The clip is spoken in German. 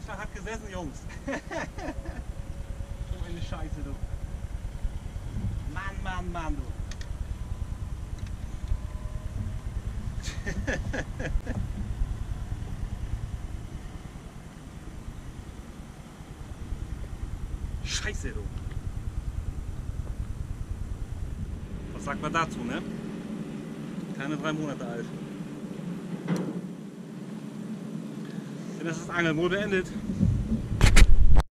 Anschlag hat gesessen, Jungs. So eine Scheiße, du. Mann, du. Scheiße, du. Was sagt man dazu, ne? Keine 3 Monate alt. Denn das ist Angeln wohl beendet.